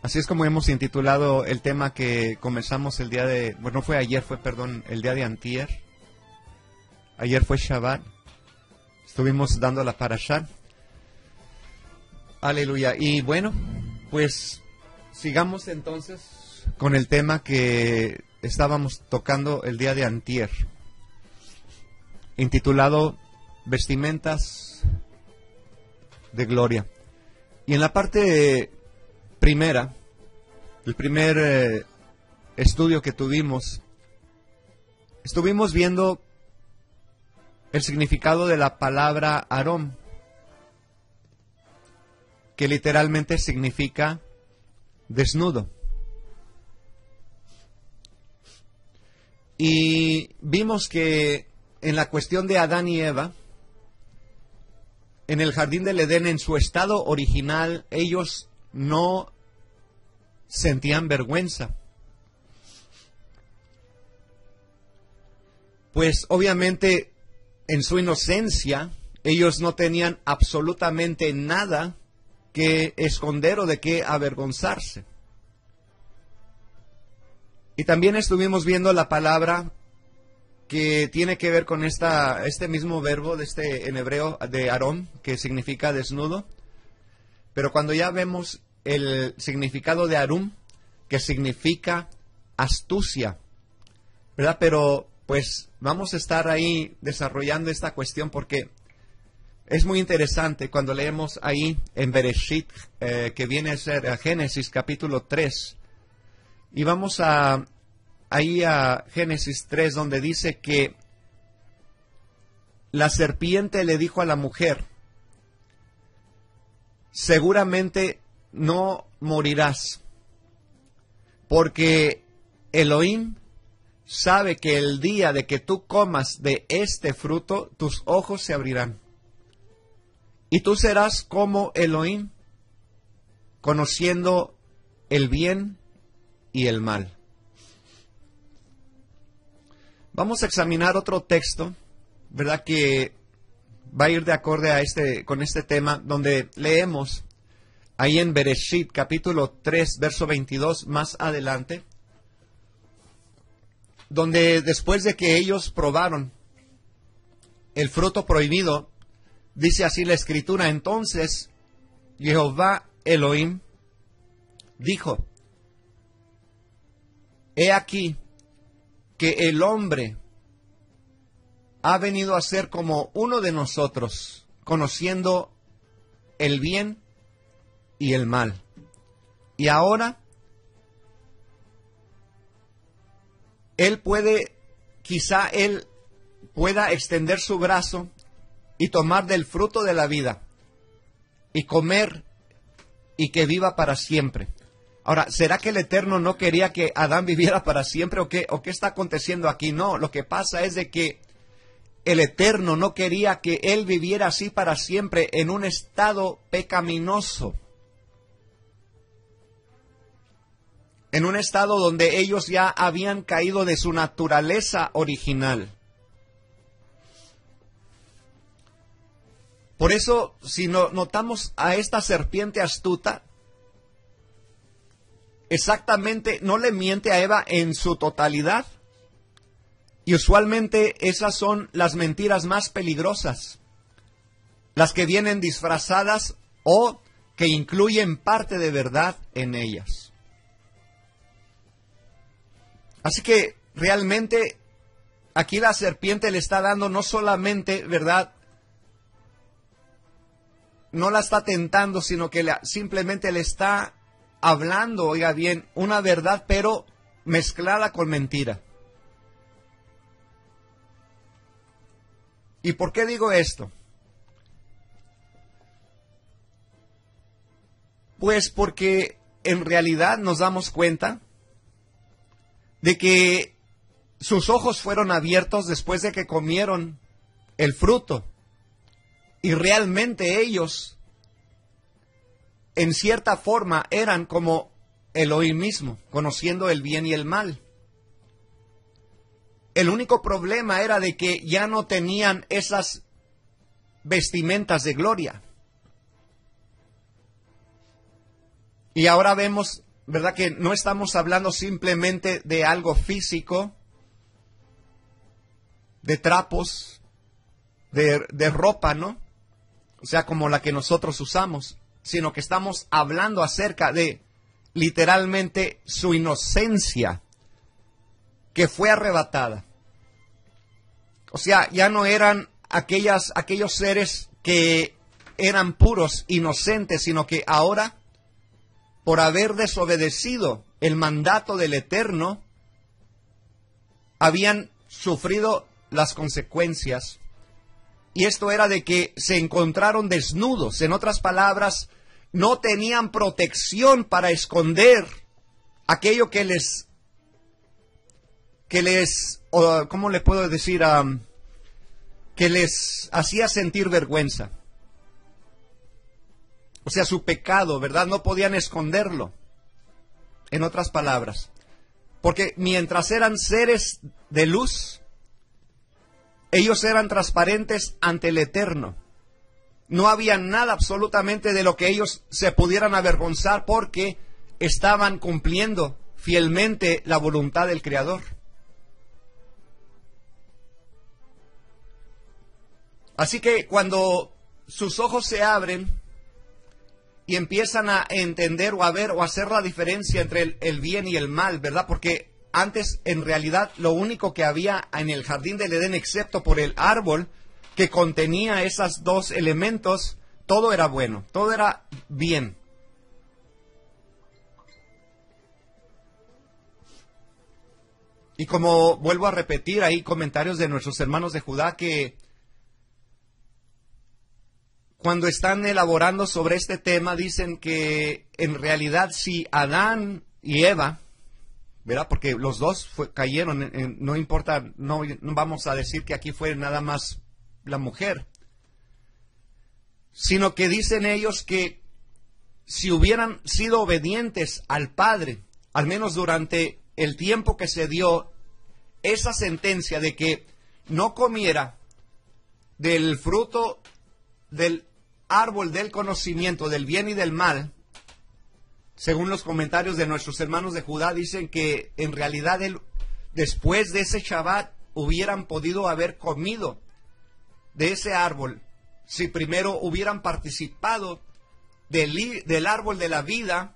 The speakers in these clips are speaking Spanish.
Así es como hemos intitulado el tema que comenzamos el día de... Bueno, no fue ayer, el día de antier. Ayer fue Shabbat. Estuvimos dando la parashá. Aleluya. Y bueno, pues sigamos entonces con el tema que estábamos tocando el día de antier, intitulado Vestimentas de Gloria. Y en la parte primera, el primer estudio que tuvimos, estuvimos viendo el significado de la palabra Aarón, que literalmente significa desnudo. Y vimos que en la cuestión de Adán y Eva, en el jardín del Edén, en su estado original, ellos no sentían vergüenza. Pues obviamente en su inocencia, ellos no tenían absolutamente nada que esconder o de qué avergonzarse. Y también estuvimos viendo la palabra que tiene que ver con este mismo verbo en hebreo de Aarón, que significa desnudo. Pero cuando ya vemos el significado de Arum, que significa astucia, ¿verdad? Pero pues vamos a estar ahí desarrollando esta cuestión porque es muy interesante cuando leemos ahí en Bereshit, que viene a ser Génesis capítulo 3. Y vamos ahí a Génesis 3, donde dice que la serpiente le dijo a la mujer: seguramente no morirás, porque Elohim sabe que el día de que tú comas de este fruto, tus ojos se abrirán. Y tú serás como Elohim, conociendo el bien y el mal. Vamos a examinar otro texto, ¿verdad?, que va a ir de acorde a con este tema, donde leemos ahí en Bereshit, capítulo 3, verso 22, más adelante, donde después de que ellos probaron el fruto prohibido, dice así la Escritura: entonces Jehová Elohim dijo: he aquí que el hombre ha venido a ser como uno de nosotros, conociendo el bien y el mal. Y ahora quizá él pueda extender su brazo y tomar del fruto de la vida y comer y que viva para siempre. Ahora, ¿será que el Eterno no quería que Adán viviera para siempre o qué está aconteciendo aquí? No, lo que pasa es de que el Eterno no quería que él viviera así para siempre en un estado pecaminoso, en un estado donde ellos ya habían caído de su naturaleza original. Por eso, si notamos a esta serpiente astuta, exactamente no le miente a Eva en su totalidad. Y usualmente esas son las mentiras más peligrosas, las que vienen disfrazadas o que incluyen parte de verdad en ellas. Así que realmente aquí la serpiente le está dando no solamente, ¿verdad?, no la está tentando, sino que simplemente le está hablando, oiga bien, una verdad pero mezclada con mentira. ¿Y por qué digo esto? Pues porque en realidad nos damos cuenta de que sus ojos fueron abiertos después de que comieron el fruto. Y realmente ellos, en cierta forma, eran como Elohim mismo, conociendo el bien y el mal. El único problema era de que ya no tenían esas vestimentas de gloria. Y ahora vemos ¿verdad? Que no estamos hablando simplemente de algo físico, de trapos, de ropa, ¿no? O sea, como la que nosotros usamos, sino que estamos hablando acerca de literalmente su inocencia que fue arrebatada. O sea, ya no eran aquellos seres que eran puros, inocentes, sino que ahora, por haber desobedecido el mandato del Eterno, habían sufrido las consecuencias. Y esto era de que se encontraron desnudos. En otras palabras, no tenían protección para esconder aquello que les, ¿cómo le puedo decir? Que les hacía sentir vergüenza. O sea, su pecado, ¿verdad? No podían esconderlo. En otras palabras. Porque mientras eran seres de luz, ellos eran transparentes ante el Eterno. No había nada absolutamente de lo que ellos se pudieran avergonzar porque estaban cumpliendo fielmente la voluntad del Creador. Así que cuando sus ojos se abren y empiezan a entender o a ver o a hacer la diferencia entre el bien y el mal, ¿verdad? Porque antes, en realidad, lo único que había en el jardín del Edén, excepto por el árbol que contenía esos dos elementos, todo era bueno, todo era bien. Y como vuelvo a repetir, hay comentarios de nuestros hermanos de Judá que cuando están elaborando sobre este tema, dicen que en realidad si Adán y Eva, ¿verdad? Porque los dos cayeron, no importa, no vamos a decir que aquí fue nada más la mujer, sino que dicen ellos que si hubieran sido obedientes al Padre, al menos durante el tiempo que se dio esa sentencia de que no comiera del fruto del árbol del conocimiento del bien y del mal, según los comentarios de nuestros hermanos de Judá, dicen que en realidad después de ese Shabbat hubieran podido haber comido de ese árbol si primero hubieran participado del árbol de la vida,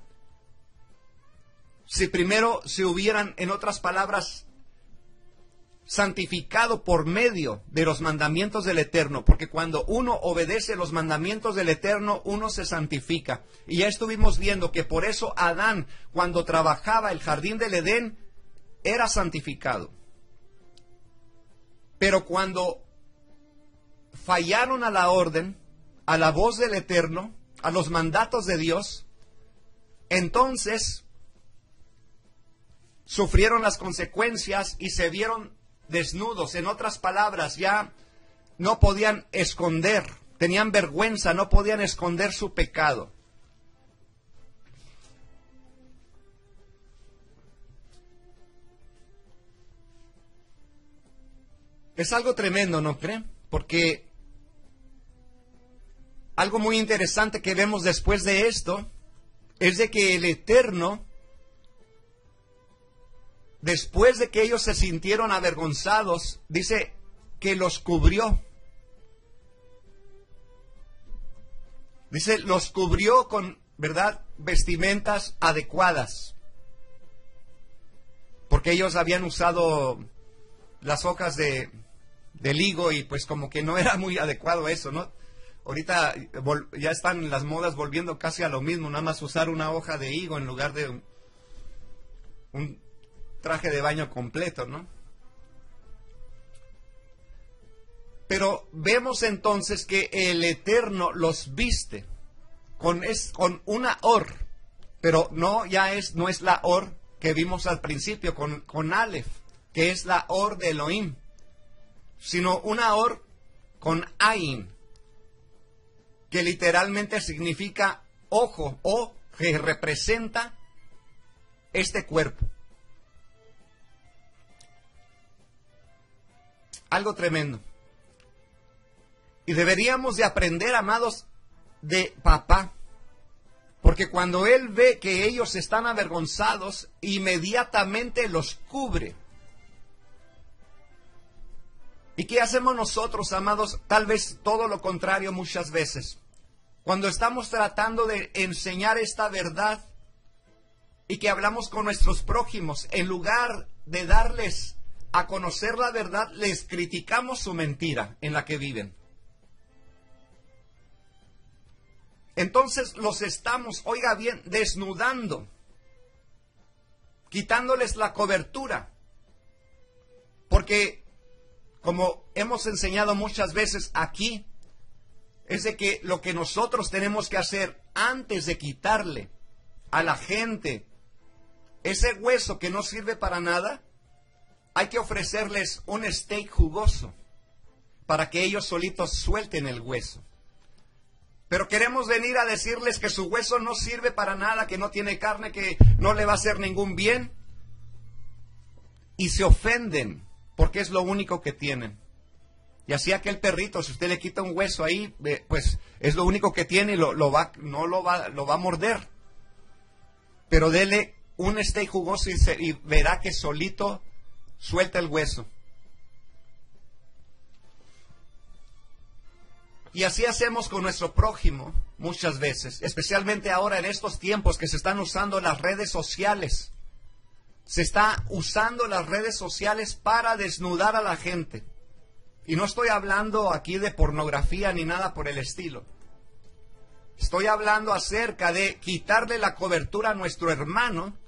si primero se hubieran, en otras palabras, santificado por medio de los mandamientos del Eterno, porque cuando uno obedece los mandamientos del Eterno, uno se santifica. Y ya estuvimos viendo que por eso Adán, cuando trabajaba el jardín del Edén, era santificado. Pero cuando fallaron a la orden, a la voz del Eterno, a los mandatos de Dios, entonces sufrieron las consecuencias y se vieron desnudos. En otras palabras, ya no podían esconder, tenían vergüenza, no podían esconder su pecado. Es algo tremendo, ¿no creen? Porque algo muy interesante que vemos después de esto es de que el Eterno, después de que ellos se sintieron avergonzados, dice que los cubrió. Dice, los cubrió con, ¿verdad?, vestimentas adecuadas. Porque ellos habían usado las hojas de higo y pues como que no era muy adecuado eso, ¿no? Ahorita ya están las modas volviendo casi a lo mismo, nada más usar una hoja de higo en lugar de un traje de baño completo, ¿no? Pero vemos entonces que el Eterno los viste con una or, pero no es la or que vimos al principio con Aleph, que es la or de Elohim, sino una or con Ain, que literalmente significa ojo, o que representa este cuerpo. Algo tremendo. Y deberíamos de aprender, amados, de papá. Porque cuando Él ve que ellos están avergonzados, inmediatamente los cubre. ¿Y qué hacemos nosotros, amados? Tal vez todo lo contrario muchas veces. Cuando estamos tratando de enseñar esta verdad y que hablamos con nuestros prójimos, en lugar de darles a conocer la verdad, les criticamos su mentira en la que viven. Entonces los estamos, oiga bien, desnudando, quitándoles la cobertura. Porque, como hemos enseñado muchas veces aquí, es de que lo que nosotros tenemos que hacer antes de quitarle a la gente ese hueso que no sirve para nada, hay que ofrecerles un steak jugoso para que ellos solitos suelten el hueso. Pero queremos venir a decirles que su hueso no sirve para nada, que no tiene carne, que no le va a hacer ningún bien. Y se ofenden porque es lo único que tienen. Y así aquel perrito, si usted le quita un hueso ahí, pues es lo único que tiene y lo va a morder. Pero dele un steak jugoso y verá que solito suelta el hueso. Y así hacemos con nuestro prójimo muchas veces, especialmente ahora en estos tiempos que se están usando las redes sociales. Se está usando las redes sociales para desnudar a la gente. Y no estoy hablando aquí de pornografía ni nada por el estilo. Estoy hablando acerca de quitarle la cobertura a nuestro hermano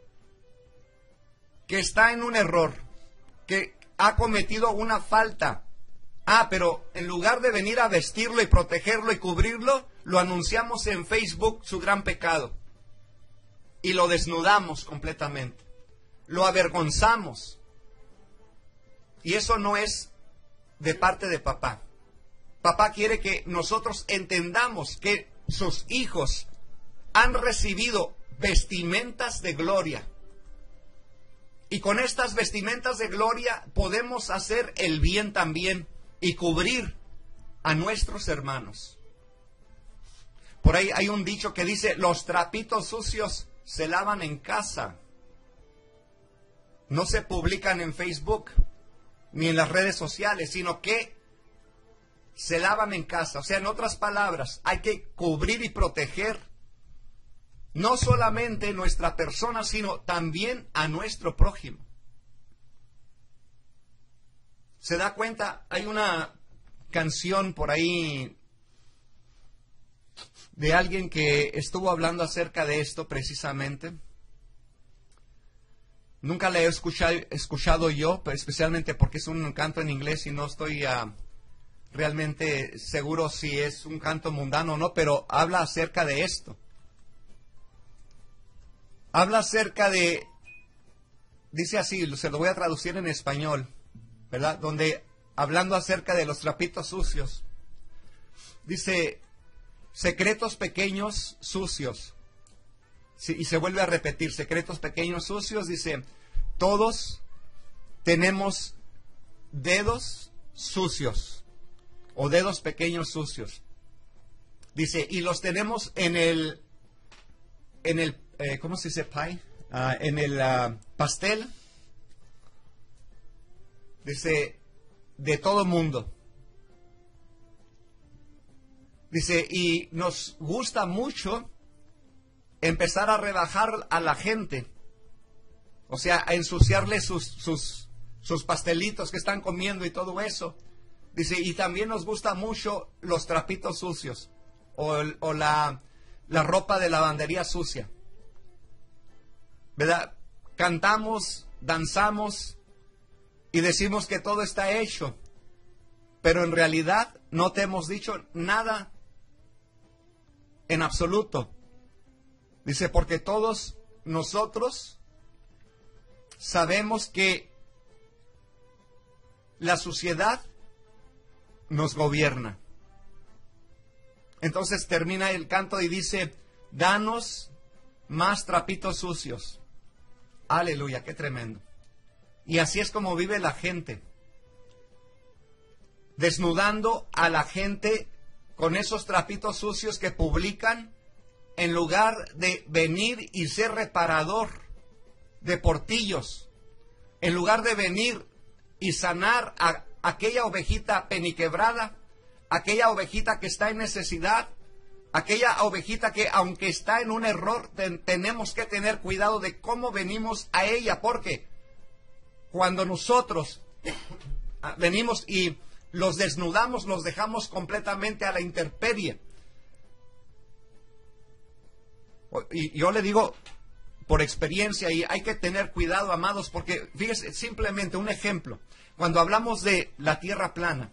que está en un error, que ha cometido una falta. Pero en lugar de venir a vestirlo y protegerlo y cubrirlo, lo anunciamos en Facebook su gran pecado. Y lo desnudamos completamente. Lo avergonzamos. Y eso no es de parte de papá. Papá quiere que nosotros entendamos que sus hijos han recibido vestimentas de gloria. Y con estas vestimentas de gloria podemos hacer el bien también y cubrir a nuestros hermanos. Por ahí hay un dicho que dice, los trapitos sucios se lavan en casa. No se publican en Facebook ni en las redes sociales, sino que se lavan en casa. O sea, en otras palabras, hay que cubrir y proteger no solamente nuestra persona, sino también a nuestro prójimo. ¿Se da cuenta? Hay una canción por ahí de alguien que estuvo hablando acerca de esto precisamente. Nunca la he escuchado yo, pero especialmente porque es un canto en inglés y no estoy realmente seguro si es un canto mundano o no, pero habla acerca de esto. Habla acerca de, dice así, se lo voy a traducir en español, ¿verdad? Donde, hablando acerca de los trapitos sucios, dice, secretos pequeños sucios. Sí, y se vuelve a repetir, secretos pequeños sucios, dice, todos tenemos dedos sucios, o dedos pequeños sucios. Dice, y los tenemos en el ¿cómo se dice pie? En el pastel. Dice, de todo mundo. Dice, y nos gusta mucho empezar a rebajar a la gente. O sea, a ensuciarle sus pastelitos que están comiendo y todo eso. Dice, y también nos gusta mucho los trapitos sucios. O la ropa de lavandería sucia. ¿Verdad? Cantamos, danzamos y decimos que todo está hecho, pero en realidad no te hemos dicho nada en absoluto. Dice, porque todos nosotros sabemos que la suciedad nos gobierna. Entonces termina el canto y dice, danos más trapitos sucios. Aleluya, qué tremendo. Y así es como vive la gente, desnudando a la gente con esos trapitos sucios que publican en lugar de venir y ser reparador de portillos, en lugar de venir y sanar a aquella ovejita peniquebrada, aquella ovejita que está en necesidad, aquella ovejita que aunque está en un error, tenemos que tener cuidado de cómo venimos a ella, porque cuando nosotros venimos y los desnudamos, los dejamos completamente a la intemperie. Y yo le digo por experiencia, y hay que tener cuidado, amados, porque fíjese, simplemente un ejemplo. Cuando hablamos de la tierra plana,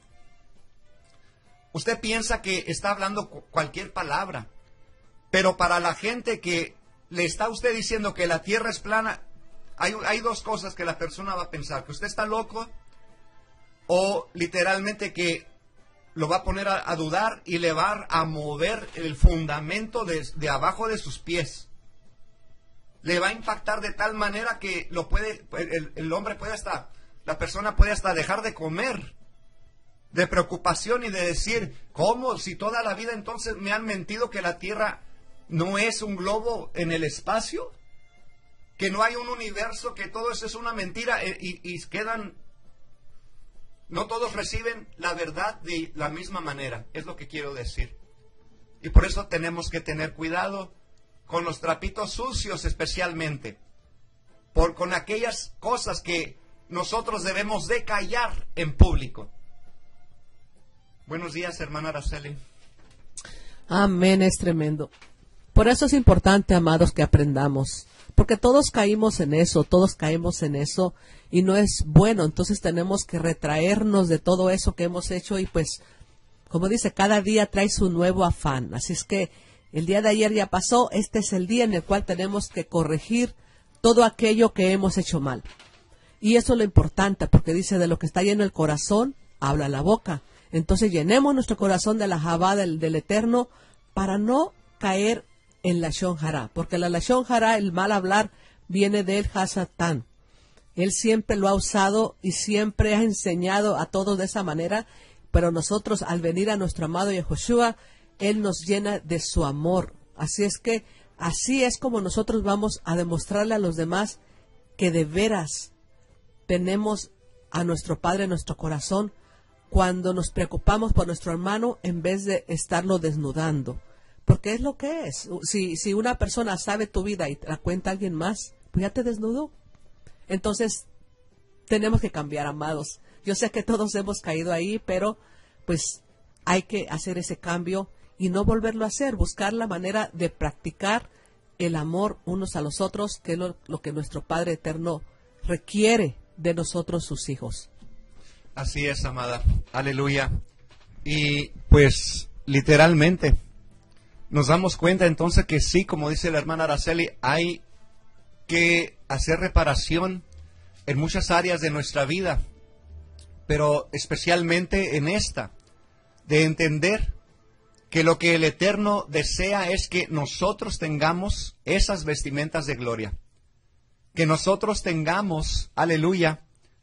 usted piensa que está hablando cualquier palabra, pero para la gente que le está usted diciendo que la tierra es plana, hay dos cosas que la persona va a pensar: que usted está loco, o literalmente que lo va a poner a dudar y le va a mover el fundamento de abajo de sus pies. Le va a impactar de tal manera que el hombre puede hasta, la persona puede hasta dejar de comer, de preocupación y de decir: ¿cómo? Si toda la vida entonces me han mentido que la tierra no es un globo en el espacio, que no hay un universo, que todo eso es una mentira, y quedan, no todos reciben la verdad de la misma manera, es lo que quiero decir. Y por eso tenemos que tener cuidado con los trapitos sucios, especialmente con aquellas cosas que nosotros debemos de callar en público. Buenos días, hermana Araceli. Amén, es tremendo. Por eso es importante, amados, que aprendamos, porque todos caímos en eso, y no es bueno. Entonces tenemos que retraernos de todo eso que hemos hecho, y pues, como dice, cada día trae su nuevo afán. Así es que el día de ayer ya pasó, este es el día en el cual tenemos que corregir todo aquello que hemos hecho mal. Y eso es lo importante, porque dice: de lo que está lleno el corazón, habla la boca. Entonces llenemos nuestro corazón de la Javá del Eterno, para no caer en la Lashon Hará, porque la Lashon Hará, el mal hablar, viene del Hasatán. Él siempre lo ha usado y siempre ha enseñado a todos de esa manera, pero nosotros, al venir a nuestro amado Yehoshua, Él nos llena de su amor. Así es que, así es como nosotros vamos a demostrarle a los demás que de veras tenemos a nuestro Padre en nuestro corazón, cuando nos preocupamos por nuestro hermano en vez de estarlo desnudando. Porque es lo que es. Si una persona sabe tu vida y te la cuenta a alguien más, pues ya te desnudó. Entonces, tenemos que cambiar, amados. Yo sé que todos hemos caído ahí, pero pues hay que hacer ese cambio y no volverlo a hacer. Buscar la manera de practicar el amor unos a los otros, que es lo que nuestro Padre Eterno requiere de nosotros, sus hijos. Así es, amada. Aleluya. Y pues, literalmente, nos damos cuenta entonces que sí, como dice la hermana Araceli, hay que hacer reparación en muchas áreas de nuestra vida, pero especialmente en esta, de entender que lo que el Eterno desea es que nosotros tengamos esas vestimentas de gloria, que nosotros tengamos, aleluya,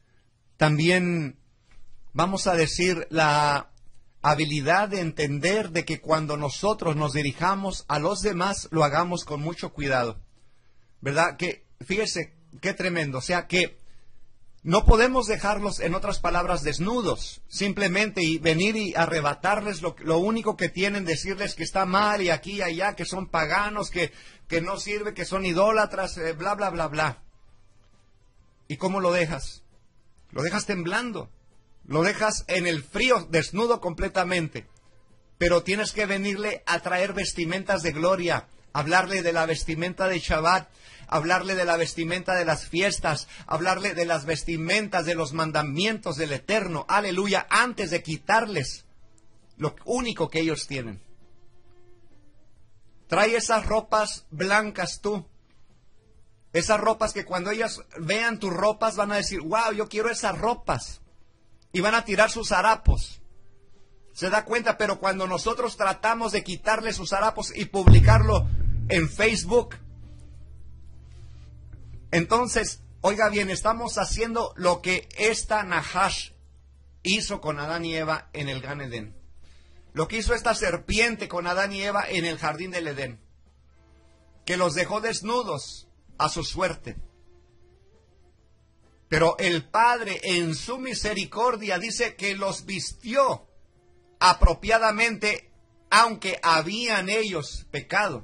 también, vamos a decir, la habilidad de entender de que cuando nosotros nos dirijamos a los demás, lo hagamos con mucho cuidado, ¿verdad? Que fíjese qué tremendo, o sea que no podemos dejarlos, en otras palabras, desnudos, simplemente, y venir y arrebatarles lo único que tienen, decirles que está mal y aquí y allá, que son paganos, que no sirve, que son idólatras, bla, bla, bla, bla. ¿Y cómo lo dejas? Lo dejas temblando, lo dejas en el frío, desnudo completamente, pero tienes que venirle a traer vestimentas de gloria, hablarle de la vestimenta de Shabbat, hablarle de la vestimenta de las fiestas, hablarle de las vestimentas de los mandamientos del Eterno, aleluya, antes de quitarles lo único que ellos tienen. Trae esas ropas blancas tú, esas ropas que cuando ellas vean tus ropas van a decir: wow, yo quiero esas ropas, y van a tirar sus harapos. ¿Se da cuenta? Pero cuando nosotros tratamos de quitarle sus harapos y publicarlo en Facebook, entonces, oiga bien, estamos haciendo lo que esta Nahash hizo con Adán y Eva en el Gan Edén. Lo que hizo esta serpiente con Adán y Eva en el jardín del Edén. que los dejó desnudos a su suerte. Pero el Padre en su misericordia dice que los vistió apropiadamente, aunque habían ellos pecado.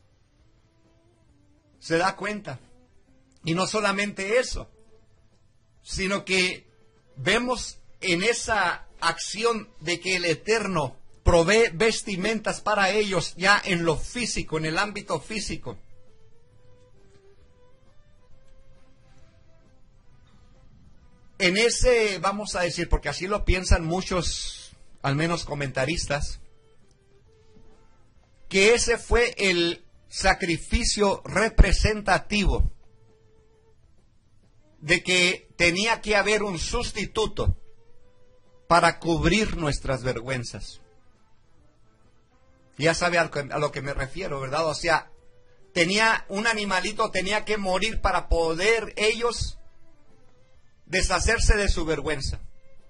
¿Se da cuenta? Y no solamente eso, sino que vemos en esa acción de que el Eterno provee vestimentas para ellos ya en lo físico, en el ámbito físico. En ese, vamos a decir, porque así lo piensan muchos, al menos comentaristas, que ese fue el sacrificio representativo de que tenía que haber un sustituto para cubrir nuestras vergüenzas. Ya sabe a lo que me refiero, ¿verdad? O sea, un animalito tenía que morir para poder ellos deshacerse de su vergüenza.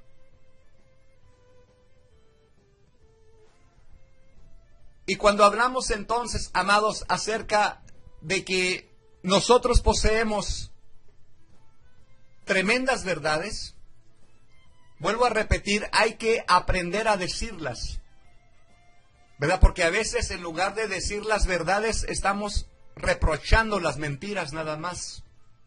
Y cuando hablamos entonces, amados, acerca de que nosotros poseemos tremendas verdades, vuelvo a repetir, hay que aprender a decirlas, ¿verdad? Porque a veces en lugar de decir las verdades estamos reprochando las mentiras nada más.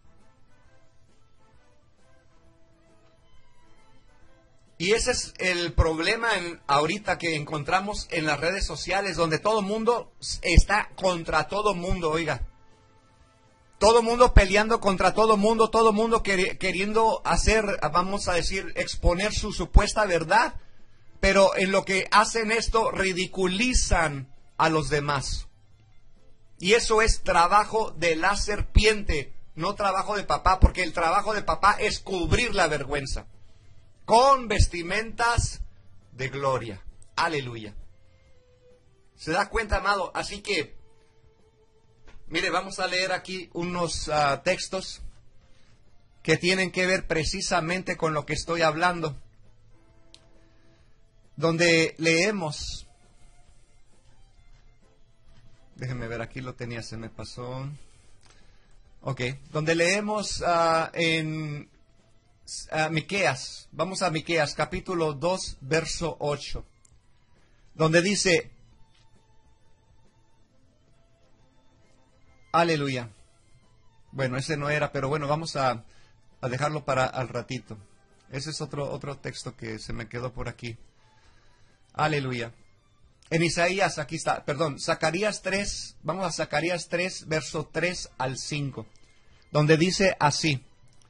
Y ese es el problema ahorita que encontramos en las redes sociales, donde todo el mundo está contra todo el mundo, oiga. Todo el mundo peleando contra todo el mundo queriendo hacer, vamos a decir, exponer su supuesta verdad. Pero en lo que hacen esto, ridiculizan a los demás. Y eso es trabajo de la serpiente, no trabajo de papá, porque el trabajo de papá es cubrir la vergüenza con vestimentas de gloria. Aleluya. ¿Se da cuenta, amado? Así que, mire, vamos a leer aquí unos textos que tienen que ver precisamente con lo que estoy hablando. Donde leemos, déjenme ver, aquí lo tenía, se me pasó. Ok, donde leemos en Miqueas, vamos a Miqueas, capítulo 2, verso 8, donde dice, aleluya. Bueno, ese no era, pero bueno, vamos a dejarlo para al ratito. Ese es otro texto que se me quedó por aquí. Aleluya. En Isaías, aquí está, perdón, Zacarías 3, vamos a Zacarías 3, verso 3 al 5, donde dice así.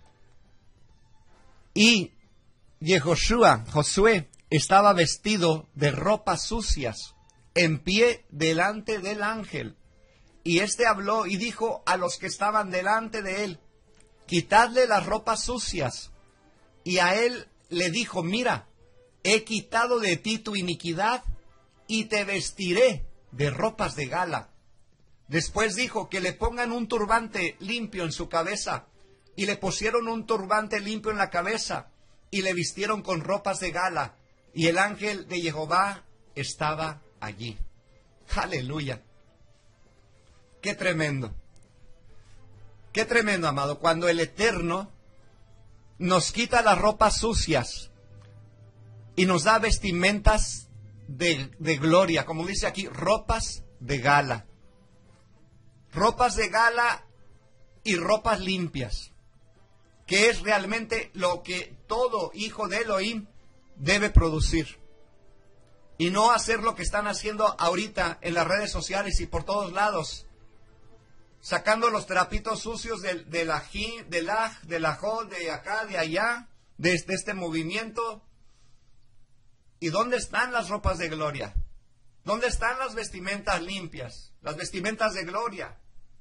Y Josué, estaba vestido de ropas sucias, en pie delante del ángel. Y éste habló y dijo a los que estaban delante de él, quitadle las ropas sucias. Y a él le dijo, mira, he quitado de ti tu iniquidad y te vestiré de ropas de gala. Después dijo que le pongan un turbante limpio en su cabeza. Y le pusieron un turbante limpio en la cabeza y le vistieron con ropas de gala. Y el ángel de Jehová estaba allí. Aleluya. Qué tremendo. Qué tremendo, amado. Cuando el Eterno nos quita las ropas sucias y nos da vestimentas de gloria, como dice aquí, ropas de gala. Ropas de gala y ropas limpias, que es realmente lo que todo hijo de Elohim debe producir. Y no hacer lo que están haciendo ahorita en las redes sociales y por todos lados, sacando los trapitos sucios del ají, del aj, del ajó, de acá, de allá, de este movimiento. ¿Y dónde están las ropas de gloria? ¿Dónde están las vestimentas limpias? Las vestimentas de gloria.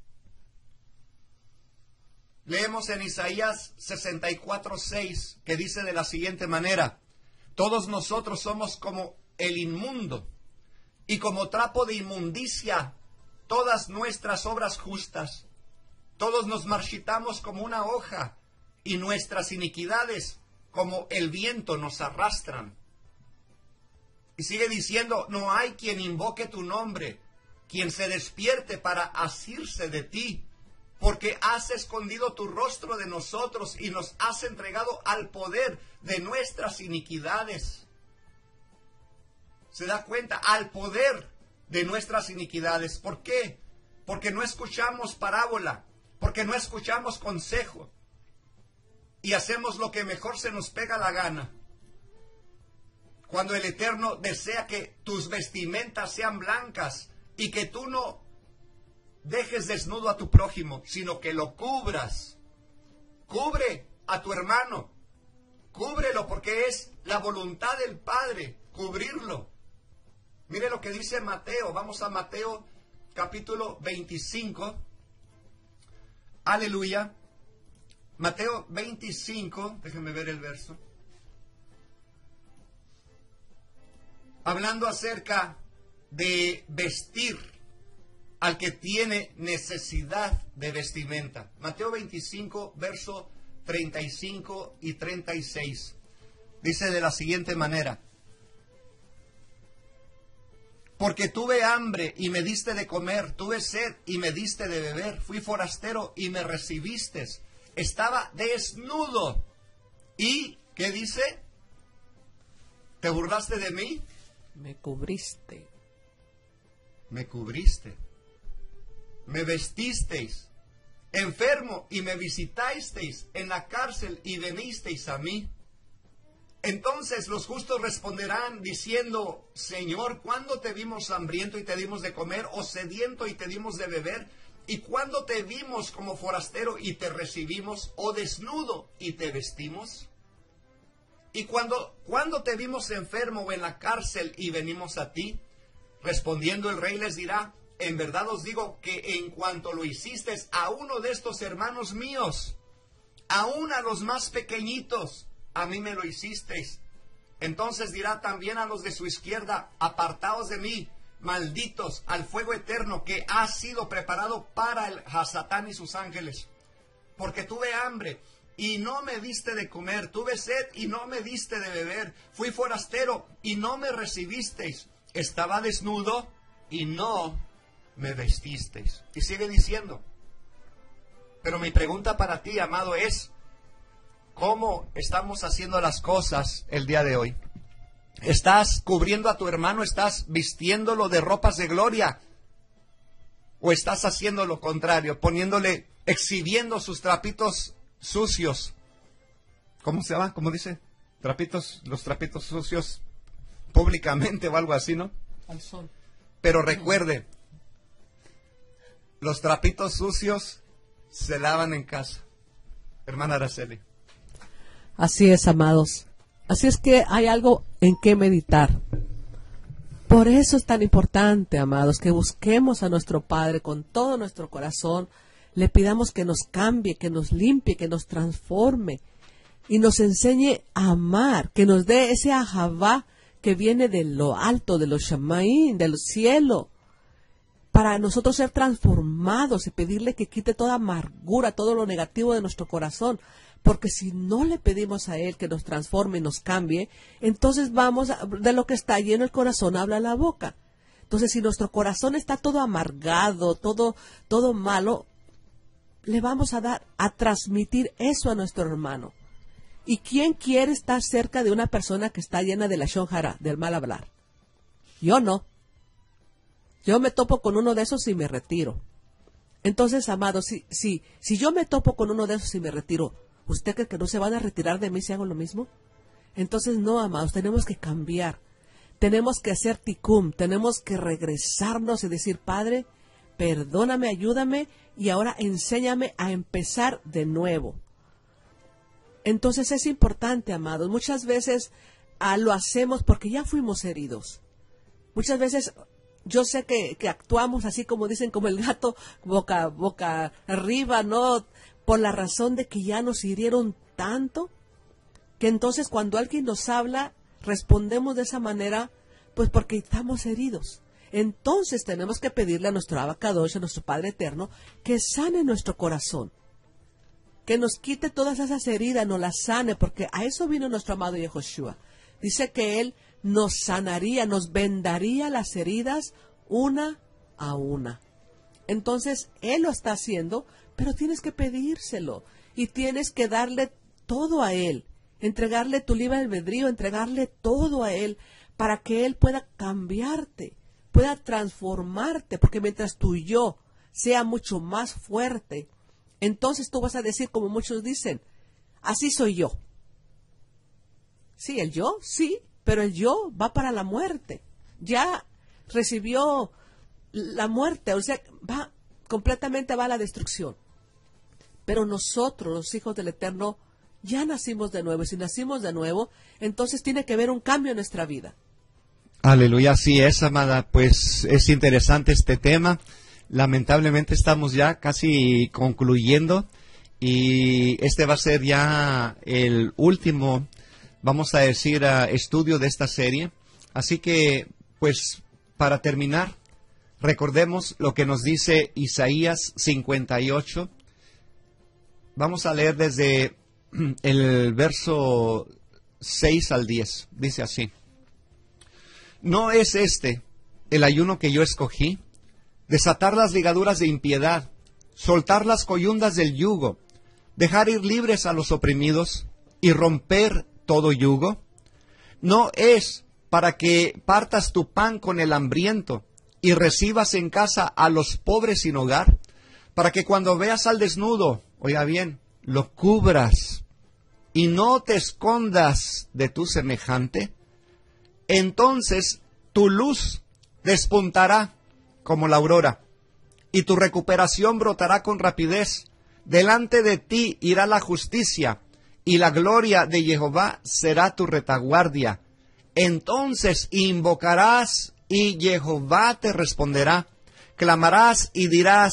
Leemos en Isaías 64:6, que dice de la siguiente manera: todos nosotros somos como el inmundo, y como trapo de inmundicia todas nuestras obras justas. Todos nos marchitamos como una hoja, y nuestras iniquidades como el viento nos arrastran. Y sigue diciendo, no hay quien invoque tu nombre, quien se despierte para asirse de ti, porque has escondido tu rostro de nosotros y nos has entregado al poder de nuestras iniquidades. ¿Se da cuenta? Al poder de nuestras iniquidades. ¿Por qué? Porque no escuchamos parábola, porque no escuchamos consejo y hacemos lo que mejor se nos pega la gana. Cuando el Eterno desea que tus vestimentas sean blancas y que tú no dejes desnudo a tu prójimo, sino que lo cubras. Cubre a tu hermano, cúbrelo, porque es la voluntad del Padre cubrirlo. Mire lo que dice Mateo. Vamos a Mateo capítulo 25. Aleluya. Mateo 25, déjenme ver el verso. Hablando acerca de vestir al que tiene necesidad de vestimenta. Mateo 25, verso 35 y 36. Dice de la siguiente manera: porque tuve hambre y me diste de comer, tuve sed y me diste de beber, fui forastero y me recibiste, estaba desnudo y, ¿qué dice? ¿Te burlaste de mí? Me cubriste. Me cubriste. Me vestisteis. Enfermo y me visitasteis. En la cárcel y venisteis a mí. Entonces los justos responderán diciendo: Señor, ¿cuándo te vimos hambriento y te dimos de comer, o sediento y te dimos de beber? ¿Y cuándo te vimos como forastero y te recibimos, o desnudo y te vestimos? ¿Y cuándo te vimos enfermo o en la cárcel y venimos a ti? Respondiendo el rey les dirá: en verdad os digo que en cuanto lo hiciste a uno de estos hermanos míos, aún a los más pequeñitos, a mí me lo hicisteis. Entonces dirá también a los de su izquierda: apartaos de mí, malditos, al fuego eterno que ha sido preparado para el Satán y sus ángeles. Porque tuve hambre y no me diste de comer, tuve sed y no me diste de beber, fui forastero y no me recibisteis, estaba desnudo y no me vestisteis. Y sigue diciendo. Pero mi pregunta para ti, amado, es: ¿cómo estamos haciendo las cosas el día de hoy? ¿Estás cubriendo a tu hermano? ¿Estás vistiéndolo de ropas de gloria? ¿O estás haciendo lo contrario, exhibiendo sus trapitos sucios? ¿Cómo se llama? ¿Cómo dice? Los trapitos sucios públicamente o algo así, ¿no? Al sol. Pero recuerde, los trapitos sucios se lavan en casa. Hermana Araceli. Así es, amados. Así es que hay algo en qué meditar. Por eso es tan importante, amados, que busquemos a nuestro Padre con todo nuestro corazón, le pidamos que nos cambie, que nos limpie, que nos transforme y nos enseñe a amar, que nos dé ese ahavá que viene de lo alto, de los shamaín, del cielo, para nosotros ser transformados y pedirle que quite toda amargura, todo lo negativo de nuestro corazón. Porque si no le pedimos a Él que nos transforme y nos cambie, entonces de lo que está lleno el corazón habla la boca. Entonces, si nuestro corazón está todo amargado, todo malo, le vamos a transmitir eso a nuestro hermano. ¿Y quién quiere estar cerca de una persona que está llena de la shonjara, del mal hablar? Yo no. Yo me topo con uno de esos y me retiro. Entonces, amados, si yo me topo con uno de esos y me retiro, ¿usted cree que no se van a retirar de mí si hago lo mismo? Entonces, no, amados, tenemos que cambiar. Tenemos que hacer tikum, tenemos que regresarnos y decir: Padre, perdóname, ayúdame y ahora enséñame a empezar de nuevo. Entonces es importante, amados. Muchas veces lo hacemos porque ya fuimos heridos. Muchas veces yo sé que actuamos así como dicen, como el gato boca arriba, ¿no? Por la razón de que ya nos hirieron tanto, que entonces cuando alguien nos habla, respondemos de esa manera, pues porque estamos heridos. Entonces tenemos que pedirle a nuestro Abacadosh, a nuestro Padre Eterno, que sane nuestro corazón, que nos quite todas esas heridas, nos las sane, porque a eso vino nuestro amado Yehoshua. Dice que Él nos sanaría, nos vendaría las heridas una a una. Entonces, Él lo está haciendo, pero tienes que pedírselo y tienes que darle todo a Él, entregarle tu libre albedrío, entregarle todo a Él para que Él pueda cambiarte, pueda transformarte, porque mientras tu yo sea mucho más fuerte, entonces tú vas a decir, como muchos dicen, así soy yo. Sí, el yo, sí, pero el yo va para la muerte. Ya recibió la muerte, o sea, completamente va a la destrucción. Pero nosotros, los hijos del Eterno, ya nacimos de nuevo. Y si nacimos de nuevo, entonces tiene que haber un cambio en nuestra vida. Aleluya, así es, amada. Pues es interesante este tema. Lamentablemente estamos ya casi concluyendo y este va a ser ya el último, vamos a decir, estudio de esta serie. Así que, pues, para terminar, recordemos lo que nos dice Isaías 58. Vamos a leer desde el verso 6 al 10. Dice así: ¿No es este el ayuno que yo escogí? Desatar las ligaduras de impiedad, soltar las coyundas del yugo, dejar ir libres a los oprimidos y romper todo yugo. ¿No es para que partas tu pan con el hambriento y recibas en casa a los pobres sin hogar? Para que cuando veas al desnudo, oiga bien, lo cubras y no te escondas de tu semejante. Entonces tu luz despuntará como la aurora, y tu recuperación brotará con rapidez. Delante de ti irá la justicia, y la gloria de Jehová será tu retaguardia. Entonces invocarás, y Jehová te responderá. Clamarás, y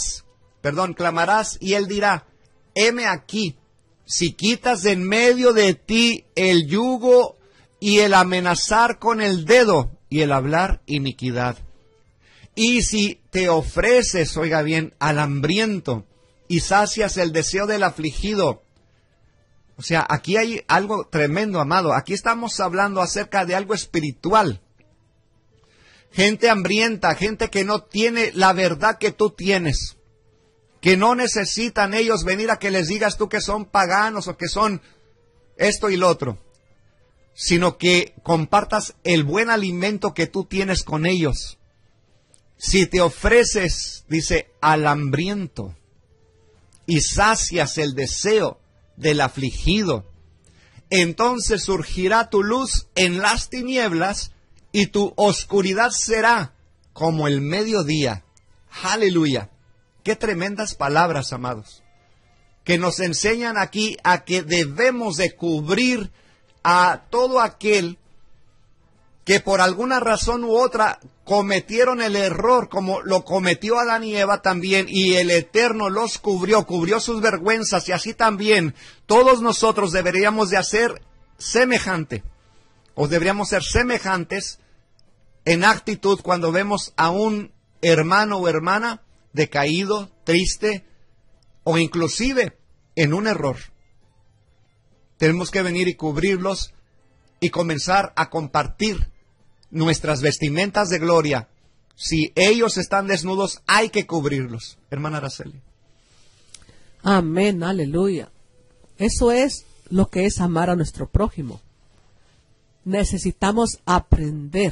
él dirá: heme aquí. Si quitas de en medio de ti el yugo, y el amenazar con el dedo, y el hablar iniquidad. Y si te ofreces, oiga bien, al hambriento y sacias el deseo del afligido. O sea, aquí hay algo tremendo, amado. Aquí estamos hablando acerca de algo espiritual. Gente hambrienta, gente que no tiene la verdad que tú tienes. Que no necesitan ellos venir a que les digas tú que son paganos o que son esto y lo otro. Sino que compartas el buen alimento que tú tienes con ellos. Si te ofreces, dice, al hambriento y sacias el deseo del afligido, entonces surgirá tu luz en las tinieblas y tu oscuridad será como el mediodía. Aleluya. Qué tremendas palabras, amados, que nos enseñan aquí a que debemos de cubrir a todo aquel que por alguna razón u otra cometieron el error, como lo cometió Adán y Eva también, y el Eterno los cubrió sus vergüenzas, y así también todos nosotros deberíamos de hacer semejante, o deberíamos ser semejantes en actitud cuando vemos a un hermano o hermana decaído, triste, o inclusive en un error. Tenemos que venir y cubrirlos y comenzar a compartir nuestras vestimentas de gloria. Si ellos están desnudos, hay que cubrirlos. Hermana Araceli. Amén, aleluya. Eso es lo que es amar a nuestro prójimo. Necesitamos aprender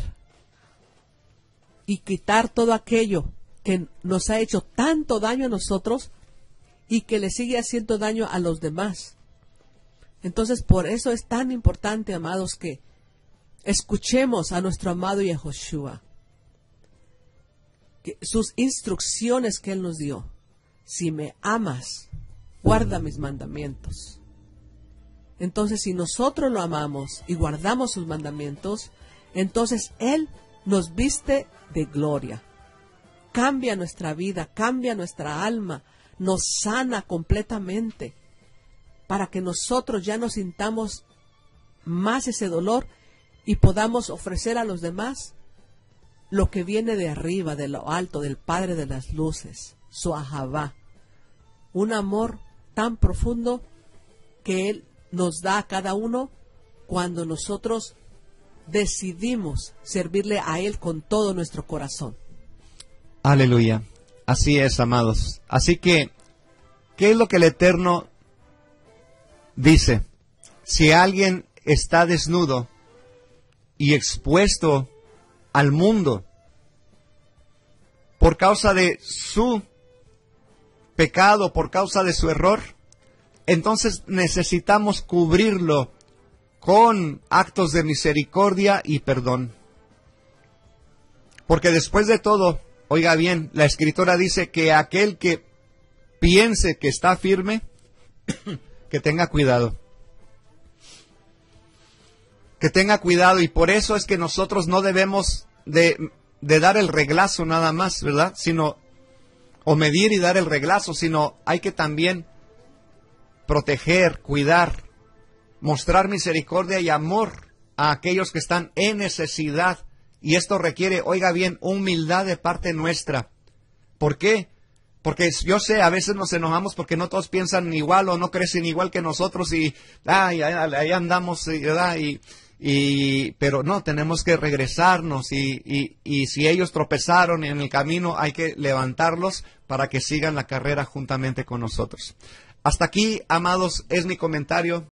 y quitar todo aquello que nos ha hecho tanto daño a nosotros y que le sigue haciendo daño a los demás. Entonces, por eso es tan importante, amados, que escuchemos a nuestro amado Yahushua, que sus instrucciones que Él nos dio. Si me amas, guarda mis mandamientos. Entonces, si nosotros lo amamos y guardamos sus mandamientos, entonces Él nos viste de gloria. Cambia nuestra vida, cambia nuestra alma, nos sana completamente, para que nosotros ya no sintamos más ese dolor y podamos ofrecer a los demás lo que viene de arriba, de lo alto, del Padre de las luces, su ahabá, un amor tan profundo que Él nos da a cada uno cuando nosotros decidimos servirle a Él con todo nuestro corazón. Aleluya. Así es, amados. Así que, ¿qué es lo que el Eterno dice? Si alguien está desnudo y expuesto al mundo por causa de su pecado, por causa de su error, entonces necesitamos cubrirlo con actos de misericordia y perdón. Porque después de todo, oiga bien, la Escritura dice que aquel que piense que está firme, que tenga cuidado. Que tenga cuidado, y por eso es que nosotros no debemos de dar el reglazo nada más, ¿verdad? Sino, o medir y dar el reglazo, sino hay que también proteger, cuidar, mostrar misericordia y amor a aquellos que están en necesidad. Y esto requiere, oiga bien, humildad de parte nuestra. ¿Por qué? Porque yo sé, a veces nos enojamos porque no todos piensan igual o no crecen igual que nosotros y ahí andamos, ¿verdad? Pero no, tenemos que regresarnos y si ellos tropezaron en el camino, hay que levantarlos para que sigan la carrera juntamente con nosotros. Hasta aquí, amados, es mi comentario.